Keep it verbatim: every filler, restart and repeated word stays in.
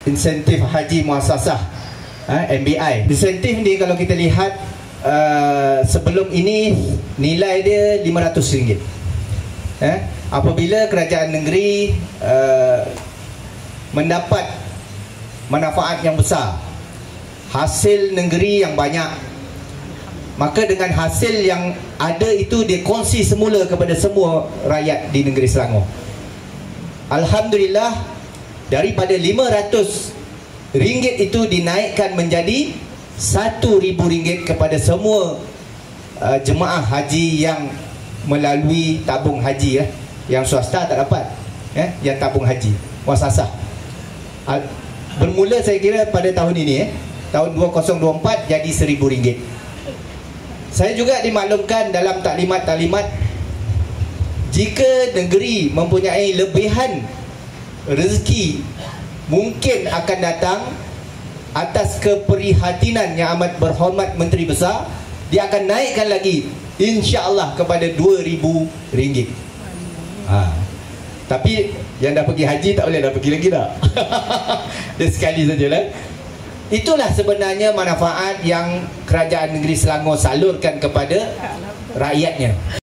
insentif haji muasasah, ha, M B I. Insentif ni kalau kita lihat uh, sebelum ini nilai dia lima ratus ringgit. Eh, apabila kerajaan negeri uh, mendapat manfaat yang besar, hasil negeri yang banyak, maka dengan hasil yang ada itu dia kongsi semula kepada semua rakyat di negeri Selangor. Alhamdulillah, daripada lima ratus ringgit itu dinaikkan menjadi satu ribu ringgit kepada semua uh, jemaah haji yang melalui tabung haji, eh. Yang swasta tak dapat, eh. Yang tabung haji muasasah. Al bermula saya kira pada tahun ini, eh. tahun dua ribu dua puluh empat jadi seribu ringgit. Saya juga dimaklumkan dalam taklimat-taklimat, jika negeri mempunyai lebihan rezeki, mungkin akan datang atas keprihatinan yang amat berhormat Menteri Besar, dia akan naikkan lagi insya-Allah kepada dua ribu ringgit. Ha. Tapi yang dah pergi haji tak boleh dah pergi lagi tak? Dia sekali sajalah. Itulah sebenarnya manfaat yang kerajaan negeri Selangor salurkan kepada rakyatnya.